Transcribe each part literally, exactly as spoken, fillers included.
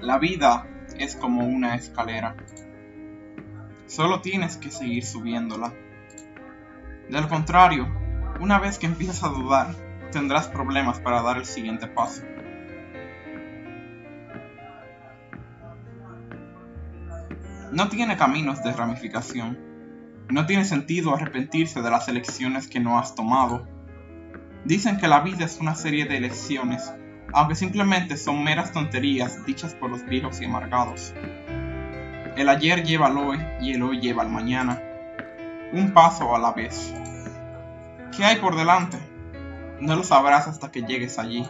La vida es como una escalera. Solo tienes que seguir subiéndola. De lo contrario, una vez que empiezas a dudar, tendrás problemas para dar el siguiente paso. No tiene caminos de ramificación. No tiene sentido arrepentirse de las elecciones que no has tomado. Dicen que la vida es una serie de elecciones, aunque simplemente son meras tonterías dichas por los viejos y amargados. El ayer lleva al hoy y el hoy lleva al mañana. Un paso a la vez. ¿Qué hay por delante? No lo sabrás hasta que llegues allí.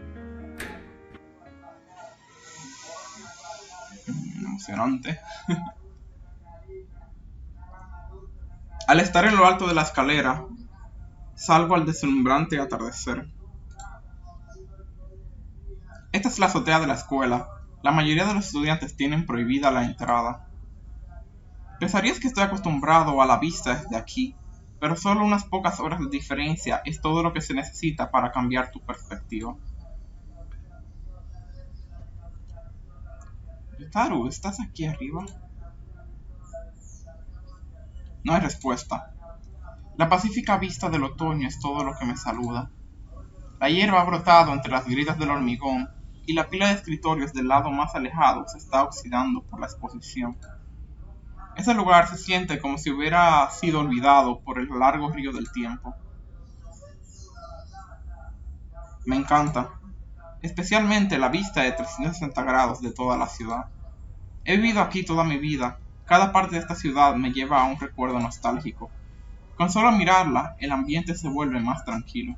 Emocionante. Al estar en lo alto de la escalera, salgo al deslumbrante atardecer. Esta es la azotea de la escuela. La mayoría de los estudiantes tienen prohibida la entrada. Pensarías que estoy acostumbrado a la vista desde aquí, pero solo unas pocas horas de diferencia es todo lo que se necesita para cambiar tu perspectiva. Yutaru, ¿estás aquí arriba? No hay respuesta. La pacífica vista del otoño es todo lo que me saluda. La hierba ha brotado entre las grietas del hormigón y la pila de escritorios del lado más alejado se está oxidando por la exposición. Ese lugar se siente como si hubiera sido olvidado por el largo río del tiempo. Me encanta, especialmente la vista de trescientos sesenta grados de toda la ciudad. He vivido aquí toda mi vida. Cada parte de esta ciudad me lleva a un recuerdo nostálgico. Con solo mirarla, el ambiente se vuelve más tranquilo.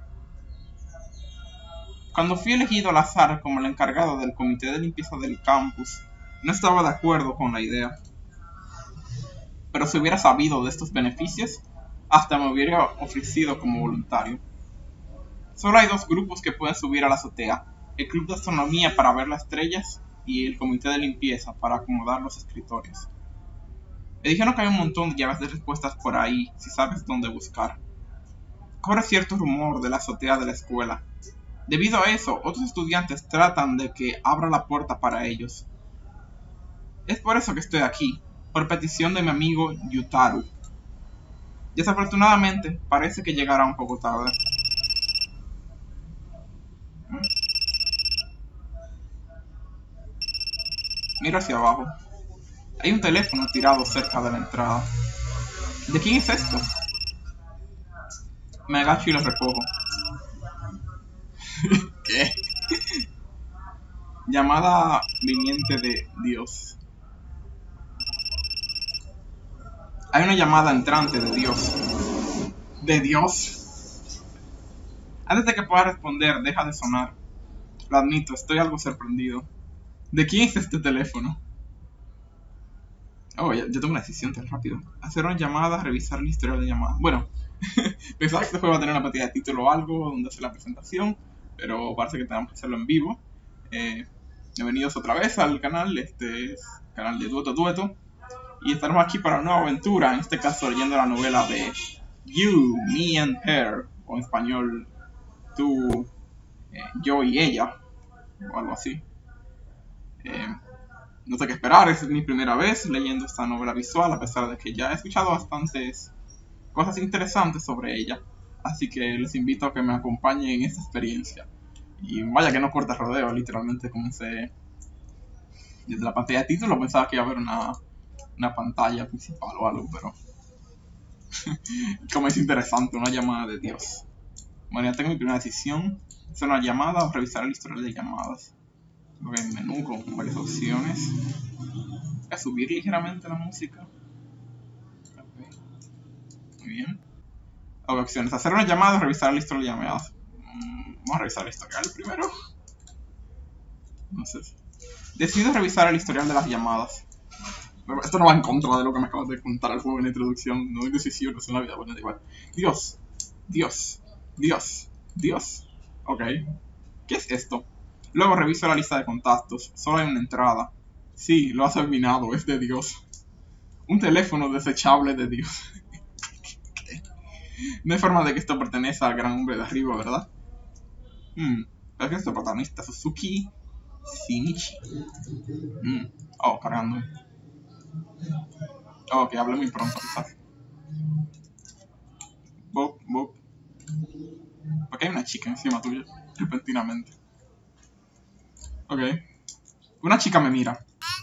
Cuando fui elegido al azar como el encargado del comité de limpieza del campus, no estaba de acuerdo con la idea. Pero si hubiera sabido de estos beneficios, hasta me hubiera ofrecido como voluntario. Solo hay dos grupos que pueden subir a la azotea: el club de astronomía para ver las estrellas y el comité de limpieza para acomodar los escritorios. Me dijeron que hay un montón de llaves de respuestas por ahí, si sabes dónde buscar. Corre cierto rumor de la azotea de la escuela. Debido a eso, otros estudiantes tratan de que abra la puerta para ellos. Es por eso que estoy aquí, por petición de mi amigo Yutaru. Desafortunadamente, parece que llegará un poco tarde. Miro hacia abajo. Hay un teléfono tirado cerca de la entrada. ¿De quién es esto? Me agacho y lo recojo. ¿Qué? Llamada viniente de Dios. Hay una llamada entrante de Dios. ¿De Dios? Antes de que pueda responder, deja de sonar. Lo admito, estoy algo sorprendido. ¿De quién es este teléfono? Oh, ya, ya tengo una decisión tan rápido. Hacer una llamada, revisar el historial de llamadas. Bueno, pensaba que este juego va a tener una partida de título o algo donde hacer la presentación, pero parece que tenemos que hacerlo en vivo. Eh, bienvenidos otra vez al canal, este es el canal de Dueto Dueto. Y estaremos aquí para una nueva aventura, en este caso leyendo la novela de You, Me and Her, o en español, tú, eh, yo y ella, o algo así. Eh, no sé qué esperar, es mi primera vez leyendo esta novela visual, a pesar de que ya he escuchado bastantes cosas interesantes sobre ella. Así que les invito a que me acompañen en esta experiencia. Y vaya que no corta rodeo, literalmente comencé desde la pantalla de título, pensaba que iba a haber una, una pantalla principal o algo, pero como es interesante, una llamada de Dios. Bueno, ya tengo mi primera decisión: hacer una llamada o revisar el historial de llamadas. Luego hay un menú con varias opciones. Voy a subir ligeramente la música. Okay. Muy bien. Luego opciones: hacer una llamada o revisar el historial de llamadas. Mm, vamos a revisar el historial primero. Entonces, decido revisar el historial de las llamadas. Pero esto no va en contra de lo que me acabas de contar al juego en la introducción. No hay decisiones en la vida, bueno, da igual. Dios, Dios, Dios, Dios. Ok. ¿Qué es esto? Luego reviso la lista de contactos. Solo hay una entrada. Sí, lo has adivinado, es de Dios. Un teléfono desechable de Dios. No hay forma de que esto pertenezca al gran hombre de arriba, ¿verdad? Hmm, pero es que nuestro protagonista, Suzuki Shinichi. Mm. Oh, cargando. Oh, que hable muy pronto, quizás. Bob, Bob. ¿Por qué hay una chica encima tuya? Repentinamente. Ok. Una chica me mira.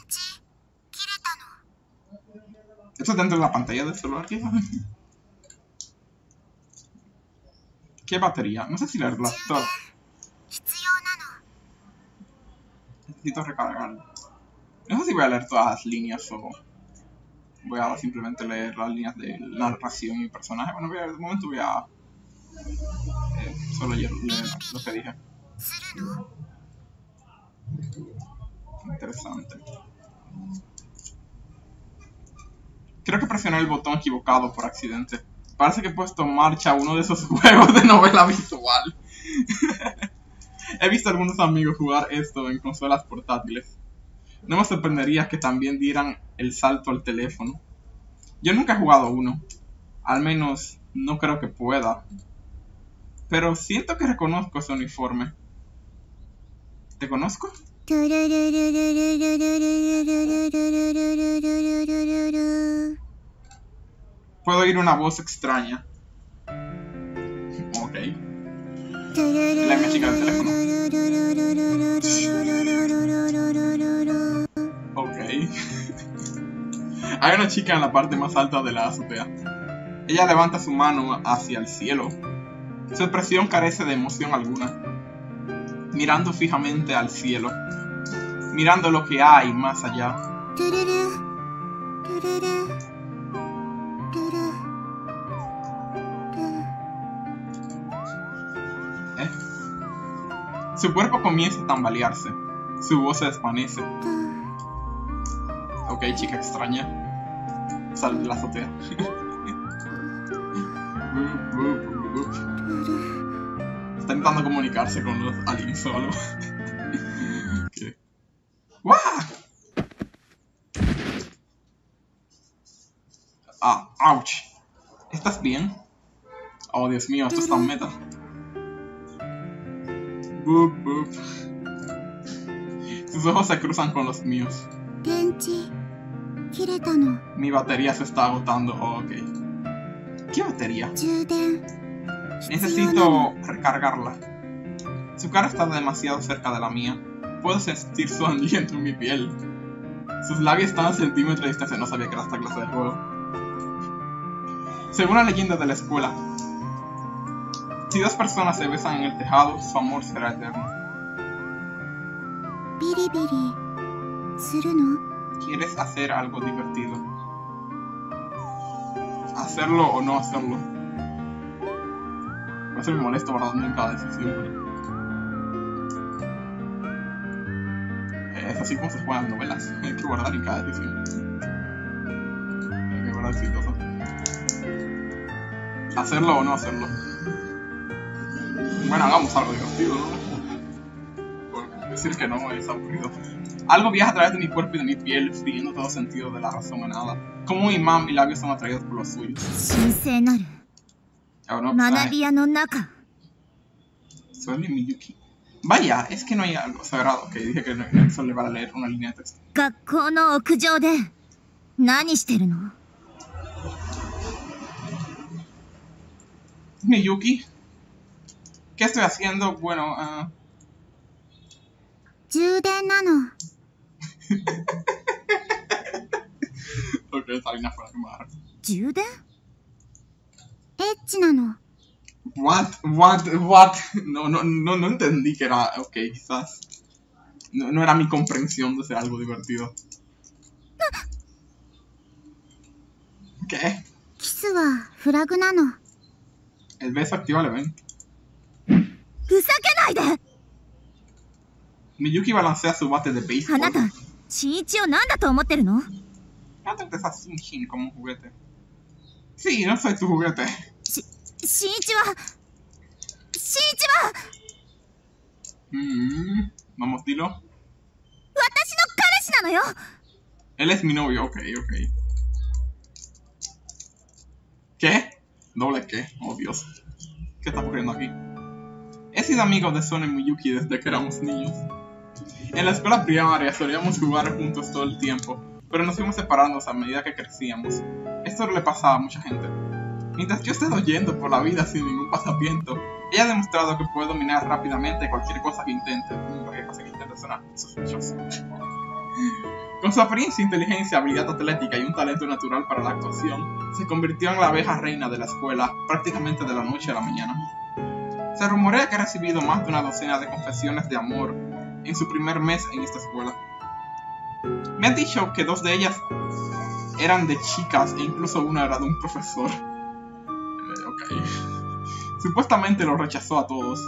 ¿Esto es dentro de la pantalla del celular, quizás? ¿Qué batería? No sé si leerla toda. Necesito recargarlo. No sé si voy a leer todas las líneas o voy a simplemente leer las líneas de narración y personaje. Bueno, voy a, de momento voy a eh, solo leer lo que dije. Interesante. Creo que presioné el botón equivocado por accidente. Parece que he puesto en marcha uno de esos juegos de novela visual. He visto a algunos amigos jugar esto en consolas portátiles. No me sorprendería que también dieran el salto al teléfono. Yo nunca he jugado uno. Al menos no creo que pueda. Pero siento que reconozco ese uniforme. ¿Te conozco? Puedo oír una voz extraña. Ok. La me chica del teléfono. Ok. Hay una chica en la parte más alta de la azotea. Ella levanta su mano hacia el cielo. Su expresión carece de emoción alguna. Mirando fijamente al cielo. Mirando lo que hay más allá. ¿Eh? Su cuerpo comienza a tambalearse. Su voz se desvanece. Ok, chica extraña. Sal de la azotea. Está intentando comunicarse con los aliens solo. Okay. ¡Guau! Ah, ouch. ¿Estás bien? Oh, Dios mío, esto está meta. Boop, boop. Sus ojos se cruzan con los míos. Mi batería se está agotando. Oh, ok. ¿Qué batería? Necesito recargarla. Su cara está demasiado cerca de la mía. Puedo sentir su aliento en mi piel. Sus labios están a centímetros de distancia. No sabía que era esta clase de juego. Según la leyenda de la escuela, si dos personas se besan en el tejado, su amor será eterno. ¿Quieres hacer algo divertido? ¿Hacerlo o no hacerlo? Por eso me molesto guardando en cada decisión. Eh, es así como se juegan novelas. Hay que guardar en cada decisión. Hay que guardar exitoso. ¿Hacerlo o no hacerlo? Bueno, hagamos algo divertido, ¿no? Porque decir que no es aburrido. Algo viaja a través de mi cuerpo y de mi piel, friendo todo sentido de la razón en nada. Como mi imán, mis labios son atraídos por los suyos. Oh, no, soy mi Miyuki. Vaya, es que no hay algo sagrado. Ok, dije que no, no solo le va a leer una línea de texto. Miyuki, ¿qué estoy haciendo? Bueno, uh... ok, esa línea fue la que me agarró. What? What? What? No, no, no, no entendí que era... Ok, quizás... No, no era mi comprensión de ser algo divertido. ¿Qué? El beso activa el evento. Miyuki balancea su bate de béisbol. ¿No te interesa Shinshin como un juguete? Sí, no soy tu juguete. Mm, vamos, dilo. Él es mi novio, ok, ok. ¿Qué? ¿Doble qué? Oh, Dios. ¿Qué está ocurriendo aquí? He sido amigo de Son y Miyuki desde que éramos niños. En la escuela primaria solíamos jugar juntos todo el tiempo, pero nos fuimos separando a medida que crecíamos. Esto le pasaba a mucha gente. Mientras yo esté yendo por la vida sin ningún pasamiento, ella ha demostrado que puede dominar rápidamente cualquier cosa que intente. Cualquier cosa que intente suena sospechoso. Con su apariencia, inteligencia, habilidad atlética y un talento natural para la actuación, se convirtió en la abeja reina de la escuela prácticamente de la noche a la mañana. Se rumorea que ha recibido más de una docena de confesiones de amor en su primer mes en esta escuela. Me han dicho que dos de ellas eran de chicas e incluso una era de un profesor. Eh, ok. Supuestamente lo rechazó a todos.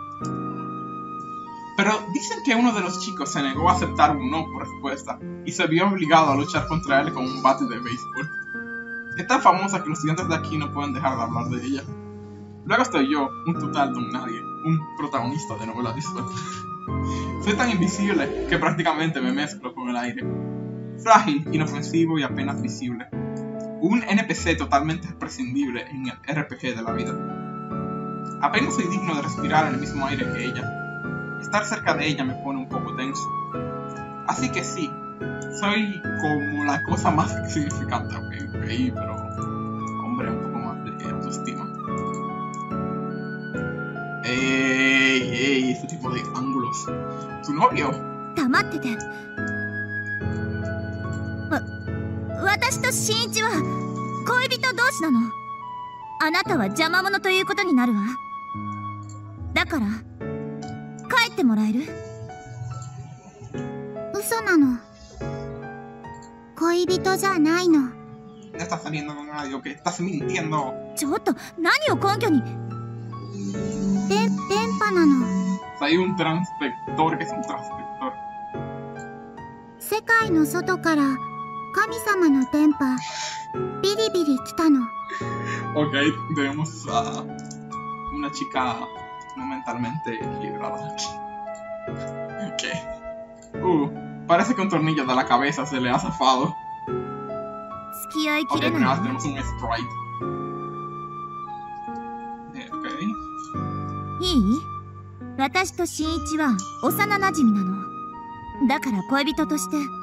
Pero dicen que uno de los chicos se negó a aceptar un no por respuesta y se vio obligado a luchar contra él con un bate de béisbol. Es tan famosa que los estudiantes de aquí no pueden dejar de hablar de ella. Luego estoy yo, un total don nadie, un protagonista de novela visual. Soy tan invisible que prácticamente me mezclo con el aire. Frágil, inofensivo y apenas visible. Un N P C totalmente prescindible en el R P G de la vida. Apenas soy digno de respirar en el mismo aire que ella. Estar cerca de ella me pone un poco tenso. Así que sí, soy como la cosa más significante, ok, ok, pero hombre, un poco más de autoestima. Ey, ey, este tipo de ángulos. ¿Tu novio? 黙ってて。わ、私と新一は恋人同士なの。あなたは邪魔者ということになるわ。だから帰ってもらえる？嘘なの。恋人じゃないの。 No estás saliendo con nadie, ok, estás mintiendo. ちょっと何を根拠に？で、電波なの。 Hay un transvector que es un transvector. 世界の外から神様の電波ビリビリ来たの。 Ok, tenemos a una chica no mentalmente equilibrada aquí. Ok. Uh, parece que un tornillo de la cabeza se le ha zafado. 付き合いき Ok, れ pero ない ahora わ。 tenemos un sprite. Eh, ok. いい？私と新一は幼馴染なの。だから恋人として。はい。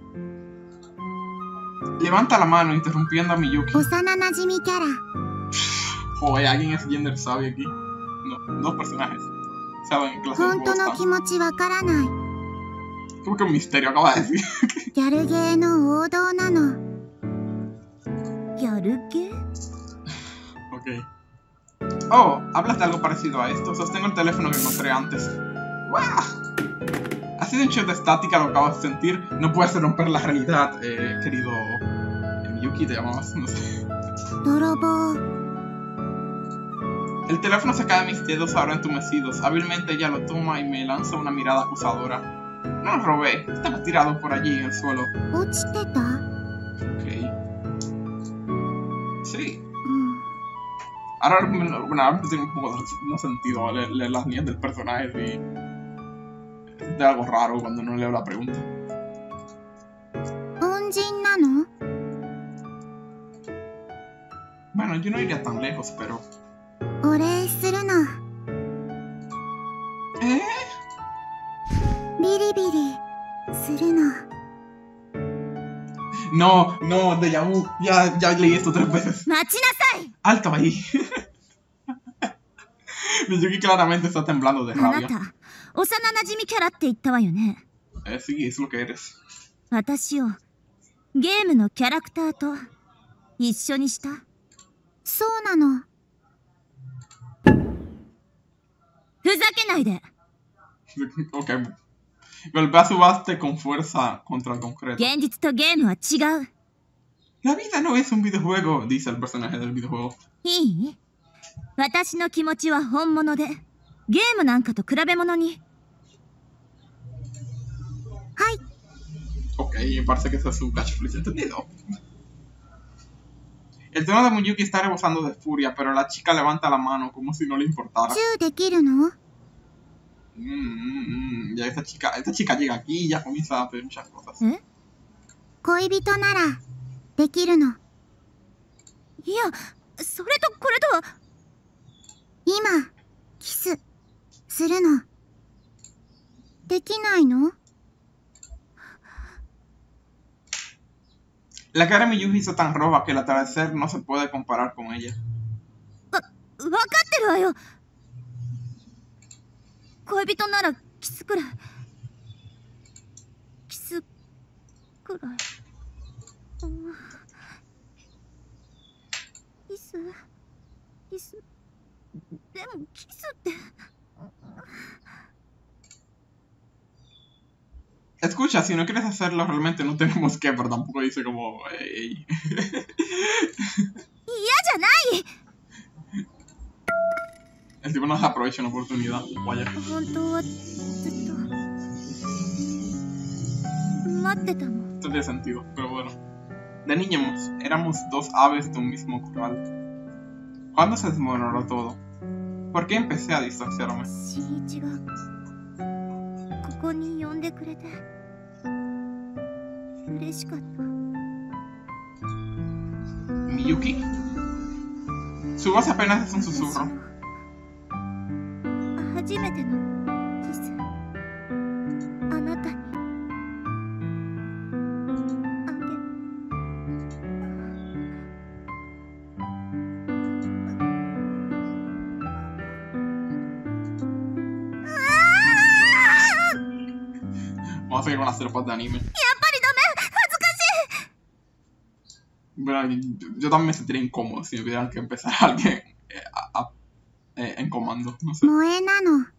Levanta la mano interrumpiendo a Miyuki. 幼馴染キャラ。 Joder, alguien es gender sabio aquí. No, dos personajes. Saben clase de 本当の気 bosta. 持ちわからない。 Creo que un misterio acaba de decir. ギャルゲーの王道なの。ギャルゲー？ Ok. Oh, hablas de algo parecido a esto. Sostengo el teléfono que encontré antes. ¡Wah! Ha sido un shock de estática, lo acabas de sentir. No puedes romper la realidad, eh, querido Miyuki, te llamabas, no sé. 泥棒。 El teléfono se cae de mis dedos ahora entumecidos. Hábilmente ella lo toma y me lanza una mirada acusadora. No lo robé, estaba tirado por allí en el suelo. 落ちてた？ Ok. Sí. うん。 Ahora, bueno, ahora tiene un poco de no sentido leer, leer las líneas del personaje y de algo raro cuando no leo la pregunta. 恩人なの？ Bueno, yo no iría tan lejos, pero... お礼するの。 ¿Eh? ビリビリするの。 No, no, déjà vu. Ya, ya leí esto tres veces. 待ちなさい！ Alto ahí. Miyuki claramente está temblando de あな rabia. た、幼馴染キャラって言ったわよね。 Eh, sí, es lo que eres. 私をゲームのキャラクターと一緒にした？そうなの。ふざけないで。 Ok. Golpea su baste con fuerza contra el concreto. 現実とゲームは違う。 La vida no es un videojuego, dice el personaje del videojuego. いい？私の気持ちは本物で、ゲームなんかと比べ物に。はい。 Ok, me parece que ese es su catchphrase, ¿entendido? El tono de Miyuki está rebosando de furia, pero la chica levanta la mano como si no le importara. チューできるの？ Mm, mm, mm, ya esta chica, esta chica llega aquí y ya comienza a hacer muchas cosas. え？恋人ならできるの。いや、それとこれとは。今、キスするの。 できないの? La cara de Miyuki está tan roja que el atardecer no se puede comparar con ella. わ、わかってるわよ。恋人ならキスくらい。キスくらい。うん、キスキスでもキスって。 Escucha, si no quieres hacerlo, realmente no tenemos que, pero tampoco dice como... Ey. 嫌じゃない。 El tipo no se aprovecha una oportunidad. Vaya. 本当はずっと待ってたの。 Esto tiene sentido, pero bueno. De niños, éramos dos aves de un mismo corral. ¿Cuándo se desmoronó todo? ¿Por qué empecé a distanciarme? 新一がここに呼んでくれて嬉しかった。 Miyuki. Su voz apenas es un susurro. 初めてのキス、あなたにあげ。 Vamos a seguir con las tropas de anime. やっぱりダメ、恥ずかしい。 Bueno, yo, yo también me sentiría incómodo si me pidieran que empezara alguien eh, a, a, eh, en comando, no sé. 萌えなの。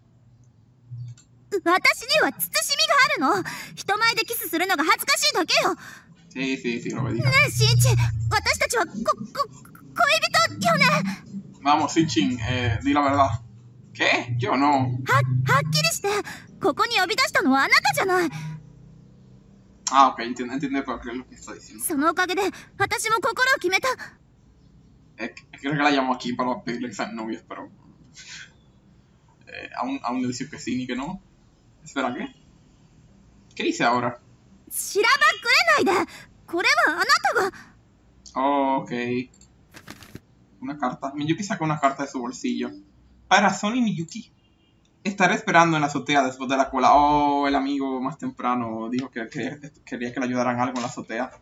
私には慎みがあるの。人前でキスするのが恥ずかしいだけよ。 Sí, sí, sí, lo que diga. ねえ、新一、私たちはこ、こ、恋人よね。 Vamos, Shin-chin, eh, di la verdad. ¿Qué? Yo no. は、はっきりして、ここに呼び出したのはあなたじゃない。 Ah, ok, entiendo, entiendo por qué es lo que está diciendo. そのおかげで私も心を決めた。 Eh, creo que la llamo aquí para pedirle que sean novios, pero... Eh, aún, aún le dice que sí ni que no. Espera, ¿qué? ¿Qué dice ahora? しらばっくれないで。これはあなたが。 Oh, ok. Una carta. Miyuki sacó una carta de su bolsillo. Para Sony Miyuki. Estaré esperando en la azotea después de la cola. Oh, el amigo más temprano dijo que, que quería que le ayudaran algo en la azotea.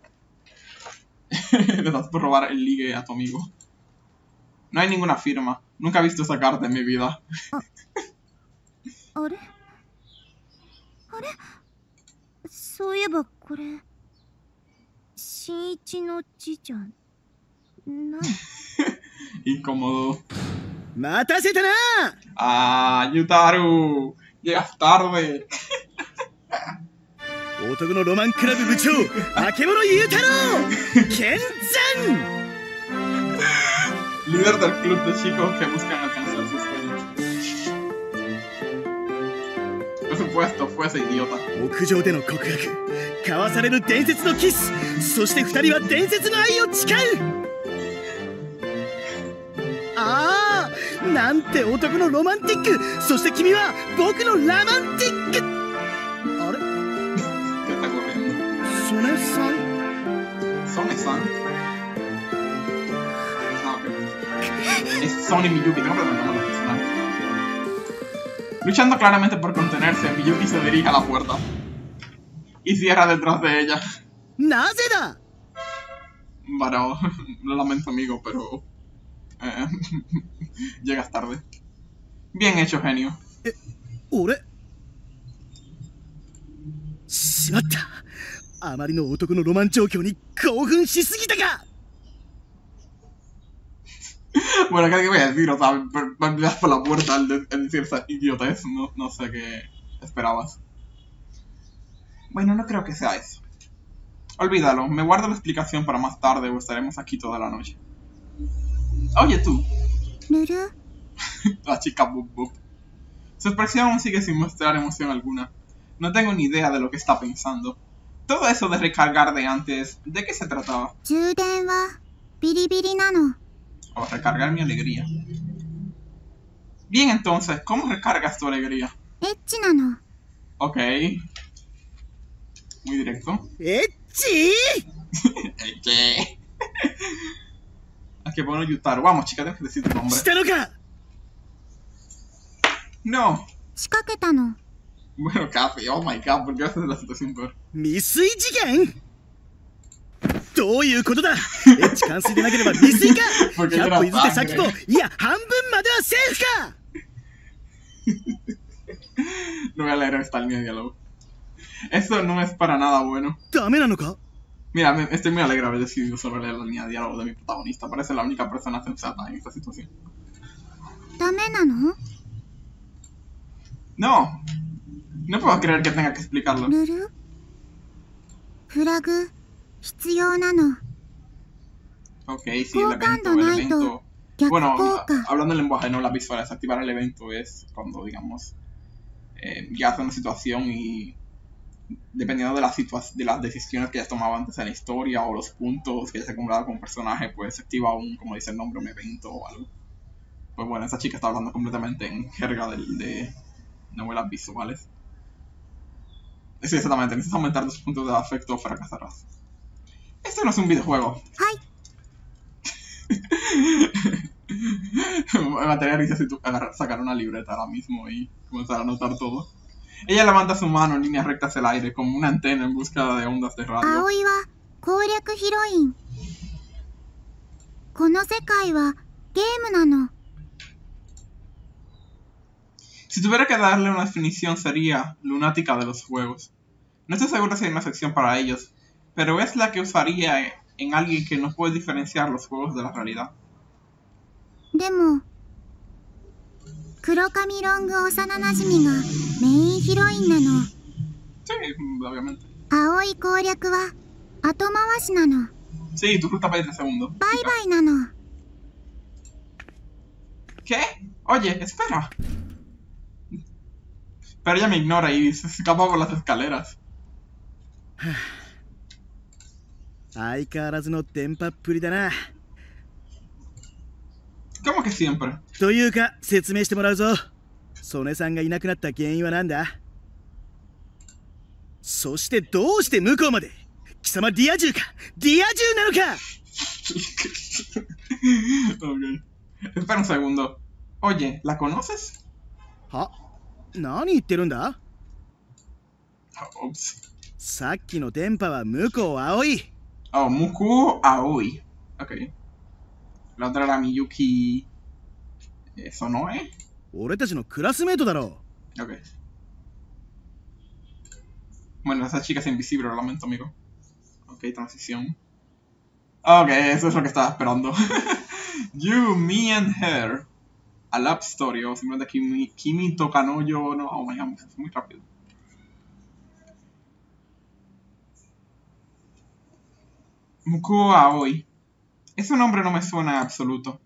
Le das por robar el ligue a tu amigo. No hay ninguna firma. Nunca he visto esa carta en mi vida. あれあれそういえばこれ新一の字じゃない。 Incómodo. 待たせたな。 Ah, Yutaru. Llegas tarde. 男のロマンクラブ部長、あけぼのゆうたろう、健全。 Líder del club de chicos que buscan alcanzar sus sueños. Por supuesto, fue ese idiota. 屋上での告白、交わされる伝説のキス、そして二人は伝説の愛を誓う。ああ、なんて男のロマンティック。そして君は僕のラマンティック。あれ？ ¿Qué está ocurriendo? ソネさん。 ¿Sone-san? Ah, ok. Es Sony Miyuki, tengo que preguntarme los personajes. Luchando claramente por contenerse, Miyuki se dirige a la puerta y cierra detrás de ella. なぜだ？ Bueno, lo lamento, amigo, pero eh, llegas tarde. Bien hecho, genio. え、俺？しまった。あまりの男のロマン状況に興奮しすぎたか。 Bueno, ¿qué voy a decir? O sea, me olvidas por la puerta al, de, al decir esa idiotez. No, no sé qué esperabas. Bueno, no creo que sea eso. Olvídalo, me guardo la explicación para más tarde o estaremos aquí toda la noche. Oye tú. ¿Lulu? La chica Bub Bub. Su expresión aún sigue sin mostrar emoción alguna. No tengo ni idea de lo que está pensando. Todo eso de recargar de antes, ¿de qué se trataba? 充電はビリビリなの。 O recargar mi alegría. Bien, entonces, ¿cómo recargas tu alegría? エッチなの。 Ok. Muy directo. エッチ？ ¿Qué? ¿A qué bueno Yutaru? Vamos, chica, tienes que decir tu nombre. したのか？ No. 仕掛けたの。 Bueno, casi. Oh my god, ¿por qué haces la situación peor? 未遂事件どういうことだエッチ完遂でなければ未遂か Porque ひゃっ era 歩譲って sangre. 先といや半分まではセーフか No voy a leer esta línea de diálogo. Eso no es para nada bueno. ダメなのか Mira, me, estoy muy alegre de haber decidido sobre leer la línea de diálogo de mi protagonista. Parece la única persona sensata en esta situación. ダメなの？ No. No puedo creer que tenga que explicarlo. ルル？フラグ必要なの。 Ok, sí, el evento, el evento. Bueno, hablando en lenguaje, no las visuales, activar el evento es cuando, digamos, eh, ya hace una situación y dependiendo de, la situa de las decisiones que ya tomaba antes en la historia o los puntos que ya se acumulaba con un personaje, pues se activa un, como dice el nombre, un evento o algo. Pues bueno, esta chica está hablando completamente en jerga de, de novelas visuales. Sí, exactamente, necesitas aumentar tus puntos de afecto o fracasarás. Esto no es un videojuego. ¡Ay! Me mataría risa si tú agarrar, sacar una libreta ahora mismo y comenzar a anotar todo. Ella levanta su mano en línea recta hacia el aire como una antena en búsqueda de ondas de radio. 葵は攻略ヒロイン。この世界はゲームなの。 Si tuviera que darle una definición sería lunática de los juegos. No estoy seguro si hay una sección para ellos, pero es la que usaría en alguien que no puede diferenciar los juegos de la realidad. でも黒髪ロング幼なじみがメインヒロインなの。 Sí, obviamente. 葵攻略は後回しなの。 Sí, tu ruta para veinte segundos. バイバイなの。 ¿Qué? Oye, espera. Pero ella me ignora y se escapa por las escaleras. 相変わらずの電波っぷりだな ¿Cómo que siempre? というか説明してもらうぞ曽根さんがいなくなった原因は何だそしてどうして向こうまで貴様ディア銃かディア銃なのか Ok. Espera un segundo. Oye, ¿la conoces? は何言ってるんだ Ups. さっきの電波は向こう葵 Oh, Muku Aoi. Ok. La otra era Miyuki eh, Sonoe. 俺たちのクラスメートだろ Ok. Bueno, esa chica es invisible, lo lamento, amigo. Ok, transición. Ok, eso es lo que estaba esperando. You, Me and Her. A Love Story, o simplemente Kimi, Kimi Tokanoyo. No, oh my god, es muy rápido. Mukuo Aoi. Ese nombre no me suena en absoluto.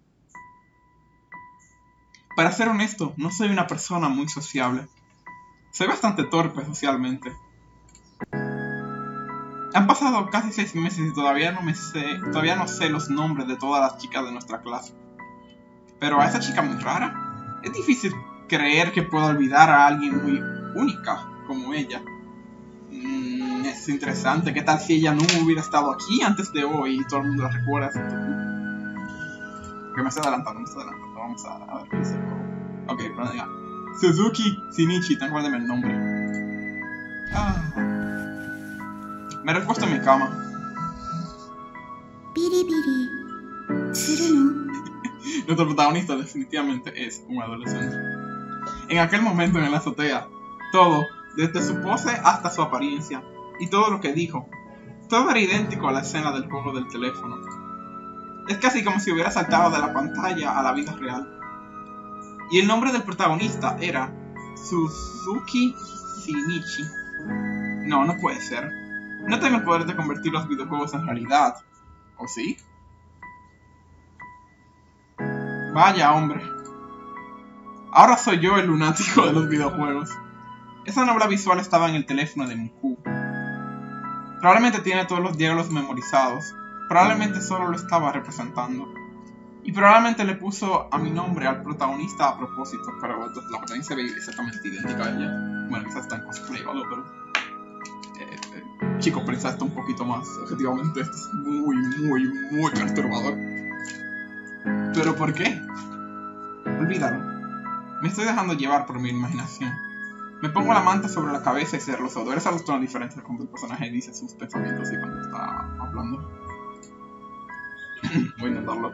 Para ser honesto, no soy una persona muy sociable. Soy bastante torpe socialmente. Han pasado casi seis meses y todavía no me sé, todavía no sé los nombres de todas las chicas de nuestra clase. Pero a esa chica muy rara, es difícil creer que pueda olvidar a alguien muy única como ella. Mm, es interesante, ¿qué tal si ella no hubiera estado aquí antes de hoy y todo el mundo la recuerda? Que me estoy adelantando, me estoy adelantando, vamos a, a ver qué dice el juego. Ok, pero diga. Suzuki Shinichi, acuérdame el nombre. Ah. Me he repuesto en mi cama. ビリビリするの？ Nuestro protagonista definitivamente es un adolescente. En aquel momento en la azotea, todo, desde su pose hasta su apariencia, y todo lo que dijo, todo era idéntico a la escena del juego del teléfono. Es casi como si hubiera saltado de la pantalla a la vida real. Y el nombre del protagonista era Suzuki Shinichi. No, no puede ser. No tengo el poder de convertir los videojuegos en realidad. ¿O sí? Vaya, hombre. Ahora soy yo el lunático de los videojuegos. Esa novela visual estaba en el teléfono de Muku. Probablemente tiene todos los diálogos memorizados. Probablemente solo lo estaba representando. Y probablemente le puso a mi nombre al protagonista a propósito. Pero la protagonista se ve exactamente idéntica a ella. Bueno, quizás está en cosplay o algo, pero... Eh, eh, chico, pensá esto un poquito más. Objetivamente esto es muy, muy, muy perturbador. ¿Pero por qué? Olvídalo. Me estoy dejando llevar por mi imaginación. Me pongo la manta sobre la cabeza y cierro los ojos. Eres algo tan diferente cuando el personaje dice sus pensamientos y cuando está hablando. Voy a intentarlo.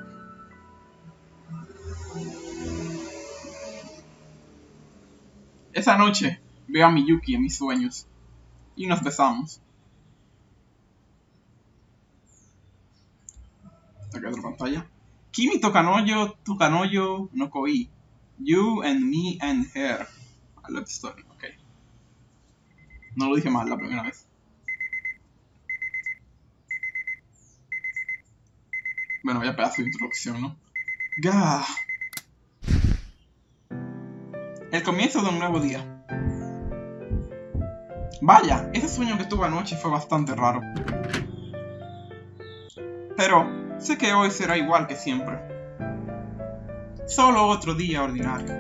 Esa noche veo a Miyuki en mis sueños y nos besamos. Aquí otra pantalla. Kimi Tokanoyo, Tokanoyo no Koi. You and me and her. I love the story. Ok. No lo dije mal la primera vez. Bueno, vaya pedazo de introducción, ¿no? Gah. El comienzo de un nuevo día. Vaya, ese sueño que tuve anoche fue bastante raro. Pero sé que hoy será igual que siempre. Solo otro día ordinario.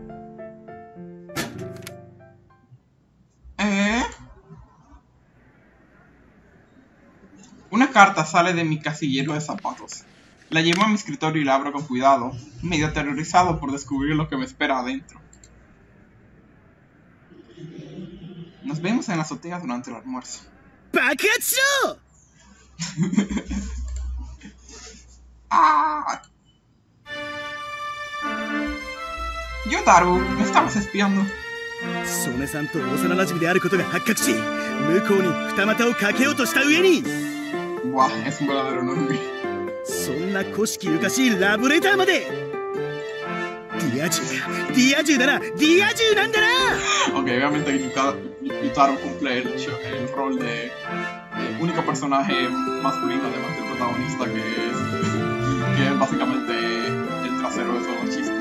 ¿Eh? Una carta sale de mi casillero de zapatos. La llevo a mi escritorio y la abro con cuidado, medio aterrorizado por descubrir lo que me espera adentro. Nos vemos en la azotea durante el almuerzo. ¡Bakatsu! ¡Ah! Yotaro, me estabas espiando. 曽根さんと幼馴染であることが発覚し、向こうに二股をかけようとした上に Buah, es un verdadero enorme. そんな古式ゆかしいラブレターまで。ディア充か、ディア充だな、ディア充なんだな。 Ok, obviamente Yutaro cumple el, el rol de, de único personaje masculino además del protagonista, que es, que es básicamente el trasero de todos los chistes.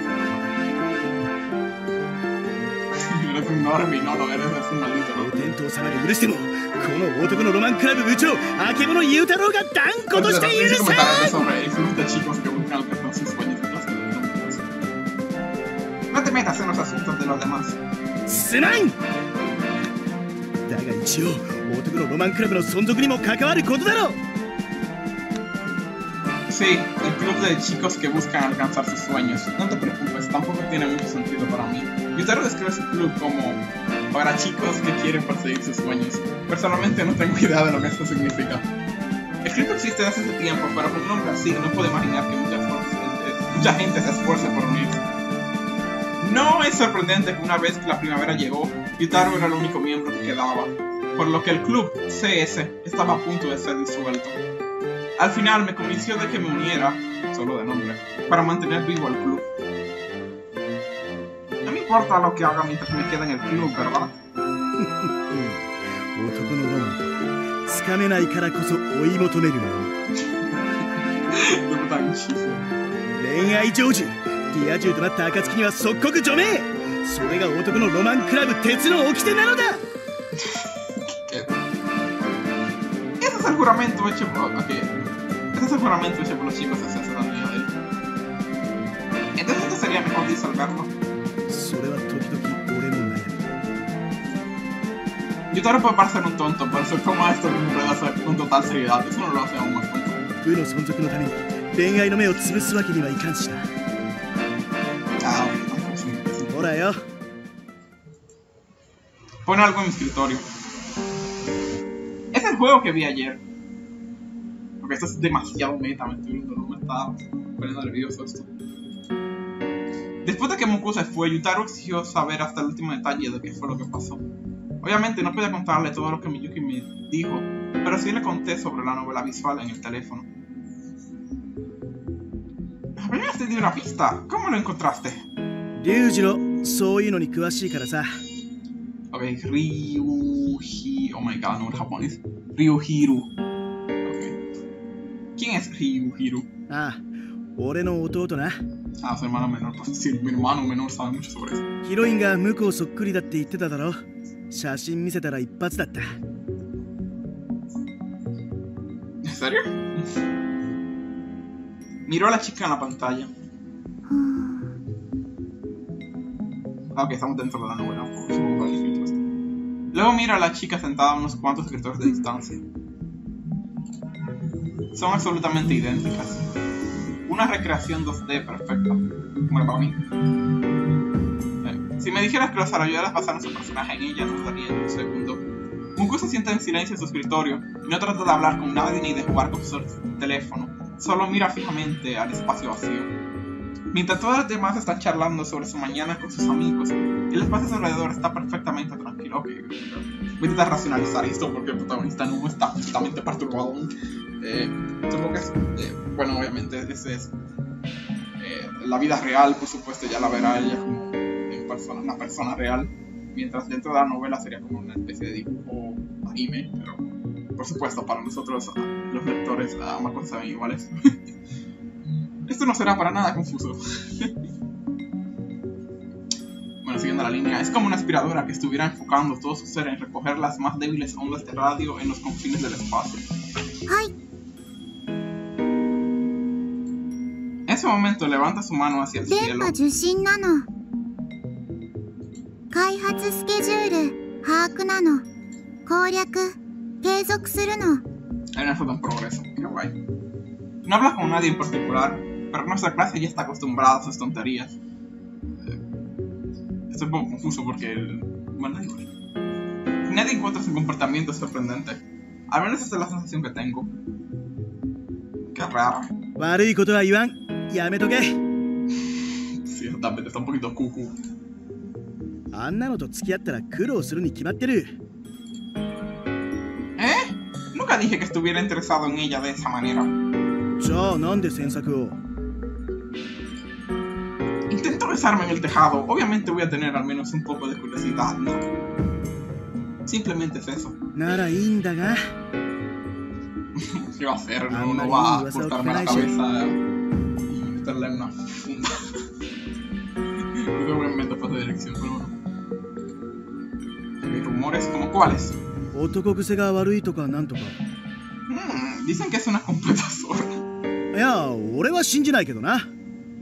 Eres un normie, no lo eres, eres un maldito loco. 天道様が許しても、この男のロマンクラブ部長、あけぼのゆうたろうが断固として許さん。 sobre el club de chicos que buscan alcanzar sus sueños en clase de hombres. No te metas en los asuntos de los demás. すまん。だが一応、男のロマンクラブの存続にも関わることだろう。 Sí, el club de chicos que buscan alcanzar sus sueños. No te preocupes, tampoco tiene mucho sentido para mí. Yutaro describe su club como para chicos que quieren perseguir sus sueños. Personalmente no tengo idea de lo que esto significa. El club existe desde hace tiempo, pero con un nombre así no puedo imaginar que mucha gente, mucha gente se esfuerce por unirse. No es sorprendente que una vez que la primavera llegó, Yutaro era el único miembro que quedaba, por lo que el club C S estaba a punto de ser disuelto. Al final me convenció de que me uniera, solo de nombre, para mantener vivo el club. No me importa lo que haga mientras me quede en el club, ¿verdad? 男のロマン、つかめないからこそ追い求めるもの。恋愛成就、ディア充となった暁には即刻除名。それが男のロマンクラブ鉄の掟なのだ。 Ese es el juramento hecho por... Okay. Ese es el juramento hecho por los chicos hacia esa niña de él. Entonces esto sería mejor disolverlo. それは時々俺の悩み。 Yutaro puede parecer un tonto, pero se toma esto con total seriedad. Eso no lo hace aún más tonto. 部の存続のために恋愛の目を潰すわけにはいかんしな。 Ah, ok. ほらよ。 Pone algo en mi escritorio. Es el juego que vi ayer. Porque esto es demasiado meta, me estoy viendo, no me está poniendo nervioso esto. Después de que Moku se fue, Yutaro exigió saber hasta el último detalle de qué fue lo que pasó. Obviamente no podía contarle todo lo que Miyuki me dijo, pero sí le conté sobre la novela visual en el teléfono. Apenas te di una pista. ¿Cómo lo encontraste? Ryujiro, そういうのに詳しいからさ。 Ok, Ryuhi... Oh my god, nombre japonés. Ryuhiru. ¿Quién es Ryuhiru? Ah, 俺の弟な。 Ah, su hermano menor. Pues sí, mi hermano menor sabe mucho sobre eso. ヒロインが向こうそっくりだって言ってただろ。写真見せたら一発だった。 ¿En serio? Miró a la chica en la pantalla. Ah, ok, estamos dentro de la novela. Luego mira a la chica sentada a unos cuantos escritores de distancia. Son absolutamente idénticas. Una recreación dos D perfecta. Bueno, para mí. Eh, Si me dijeras que los Arayuelas basaron su personaje en ella, no daría ni un segundo. Mungu se sienta en silencio en su escritorio y no trata de hablar con nadie ni de jugar con su teléfono. Solo mira fijamente al espacio vacío. Mientras todos los demás están charlando sobre su mañana con sus amigos, el espacio alrededor está perfectamente tranquilo. Ok, voy a intentar racionalizar esto porque el protagonista no está completamente perturbado. Eh, supongo que es, eh, bueno, obviamente ese es eh, la vida real, por supuesto, ya la verá ella como en persona, una persona real, mientras dentro de la novela sería como una especie de dibujo anime, pero por supuesto para nosotros los lectores ambas cosas son iguales. Esto no será para nada confuso. Bueno, siguiendo la línea, es como una aspiradora que estuviera enfocando todo su ser en recoger las más débiles ondas de radio en los confines del espacio. ¡Ay! En ese momento levanta su mano hacia el cielo. 電波受信なの。開発スケジュール把握なの。攻略継続するの。 Hay una foto en progreso. Qué guay. No habla con nadie en particular, pero nuestra clase ya está acostumbrada a sus tonterías. Eh, estoy un poco confuso porque el... bueno, da igual. Nadie encuentra su comportamiento sorprendente. Al menos esa es la sensación que tengo. Qué raro. 悪いことは言わん。やめとけ。 Sí, también está un poquito cucu. あんなのと付き合ったら苦労するに決まってる。 ¿Eh? Nunca dije que estuviera interesado en ella de esa manera. じゃあなんで詮索を？ Intento besarme en el tejado. Obviamente voy a tener al menos un poco de curiosidad, ¿no? Simplemente es eso. ならいいんだが。 ¿Qué va a hacer? No, no va a cortarme la cabeza y meterla en una funda. No me meto para esa dirección, pero bueno. ¿Hay rumores como cuáles? 男癖が悪いとかなんとか。 Hmm, dicen que es una completa zorra. いや、俺は信じないけどな。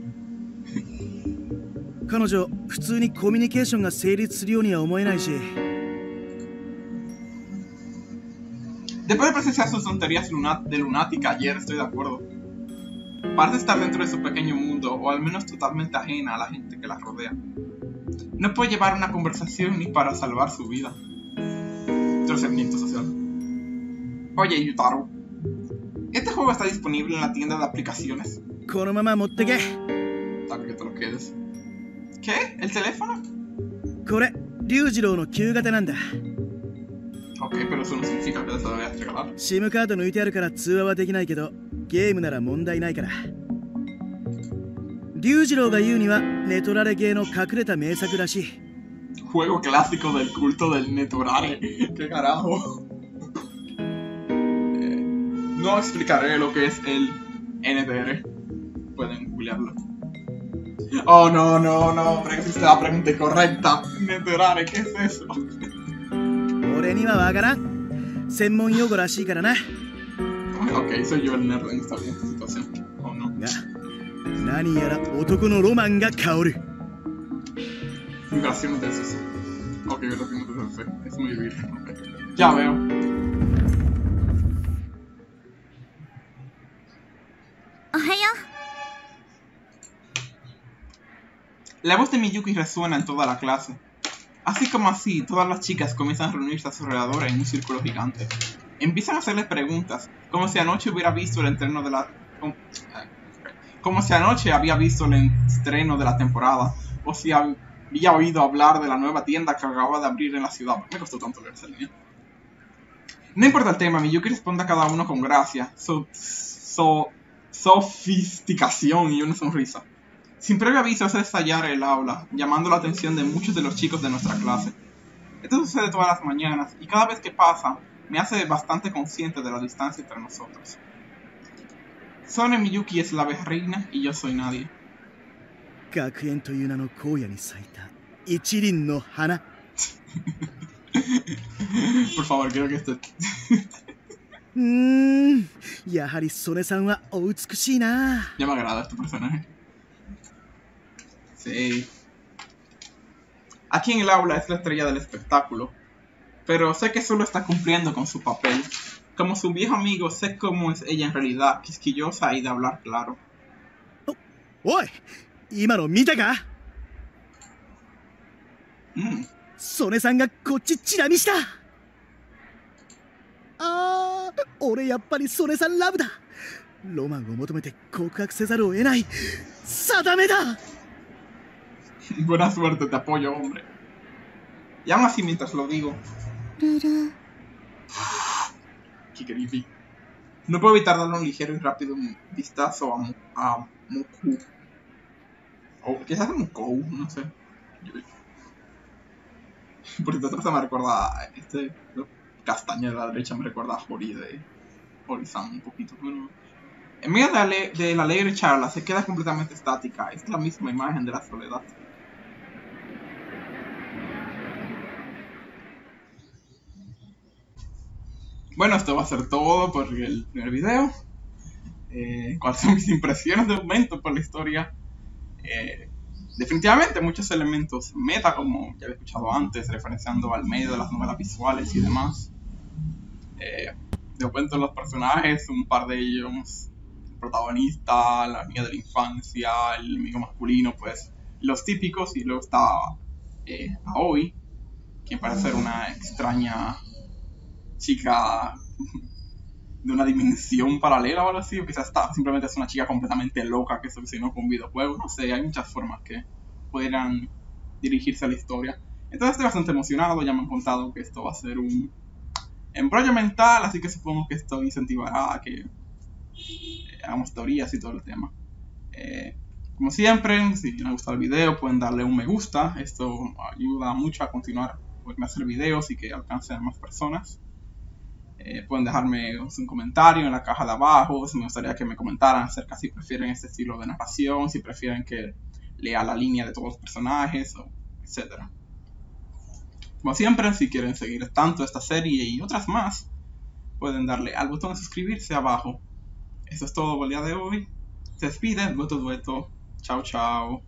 彼女、普通にコミュニケーションが成立するようには思えないし。 Después de presenciar sus tonterías luna de lunática ayer, estoy de acuerdo. Parece estar dentro de su pequeño mundo, o al menos totalmente ajena a la gente que la rodea. No puede llevar una conversación ni para salvar su vida. Trascendimiento social. Oye, Yutaro, ¿este juego está disponible en la tienda de aplicaciones? このまま持ってけ。 Tal que te lo quedes. ¿Qué? ¿El teléfono? これ、龍次郎の旧型なんだ。 Ok, pero eso no significa que te lo debas regalar. SIM カード抜いてあるから通話はできないけど、ゲームなら問題ないから。龍次郎が言うにはネトラレ系の隠れた名作らしい。 Juego clásico del culto del Netorare. ¿Qué carajo? Eh, no explicaré lo que es el N T R. Pueden googlearlo. Oh, no, no, no. Existe la pregunta incorrecta. Netorare, ¿qué es eso? 俺にはわからん。専門用語らしいからな。 Ok, soy yo el nerd en esta situación. Oh, no. が、何やら男のロマンが香る。 Vibraciones del sucio. Ok, vibraciones del sucio. Es muy virgen. Okay. Ya veo. Ohayo. La voz de Miyuki resuena en toda la clase. Así como así, todas las chicas comienzan a reunirse a su alrededor en un círculo gigante. Empiezan a hacerle preguntas, como si anoche hubiera visto el estreno de la... Como, como si anoche había visto el estreno de la temporada, o si había oído hablar de la nueva tienda que acababa de abrir en la ciudad. Me costó tanto leer esa línea. No importa el tema, Miyuki responde a cada uno con gracia, so, so, sofisticación y una sonrisa. Sin previo aviso hace estallar el aula, llamando la atención de muchos de los chicos de nuestra clase. Esto sucede todas las mañanas, y cada vez que pasa, me hace bastante consciente de la distancia entre nosotros. Sone Miyuki es la reina y yo soy nadie. 学園という名の荒野に咲いた一輪の花。 Por favor, quiero que esto... うーん、やはり曽根さんはお美しいな。 Ya me agrada este personaje. Sí. Aquí en el aula es la estrella del espectáculo, pero sé que solo está cumpliendo con su papel. Como su viejo amigo, sé cómo es ella en realidad, quisquillosa y de hablar claro. おい、今の見たか？ Mm. 曽根さんがこっちチラ見した。あー、俺やっぱり曽根さんラブだ。ロマンを求めて告白せざるを得ない。定めだ。 Buena suerte, te apoyo, hombre. Y aún así, mientras lo digo. Ruru. Qué creepy. No puedo evitar darle un ligero y rápido vistazo a, a Moku. O quizás a Mokou, no sé. Porque detrás me recuerda a este castaño de la derecha, me recuerda a Hori de Hori-san un poquito. Bueno, en medio de la, de la alegre charla se queda completamente estática. Es la misma imagen de la soledad. Bueno, esto va a ser todo por el primer video. Eh, ¿Cuáles son mis impresiones de momento por la historia? Eh, definitivamente muchos elementos meta, como ya he escuchado antes, referenciando al medio de las novelas visuales y demás. Eh, de momento los personajes, un par de ellos, el protagonista, la amiga de la infancia, el amigo masculino, pues los típicos. Y luego está eh, Aoi, quien parece ser una extraña chica de una dimensión paralela o algo así, o quizás está, simplemente es una chica completamente loca que se obsesionó con un videojuego. No sé, hay muchas formas que pudieran dirigirse a la historia. Entonces estoy bastante emocionado, ya me han contado que esto va a ser un embrollo mental, así que supongo que esto incentivará a que eh, hagamos teorías y todo el tema. Eh, como siempre, si les ha gustado el video pueden darle un me gusta, esto ayuda mucho a continuar a hacer videos y que alcancen a más personas. Eh, pueden dejarme un comentario en la caja de abajo, si me gustaría que me comentaran acerca si prefieren este estilo de narración, si prefieren que lea la línea de todos los personajes, etcétera. Como siempre, si quieren seguir tanto esta serie y otras más, pueden darle al botón de suscribirse abajo. Eso es todo por el día de hoy. Se despide Dueto Dueto. Chao, chao.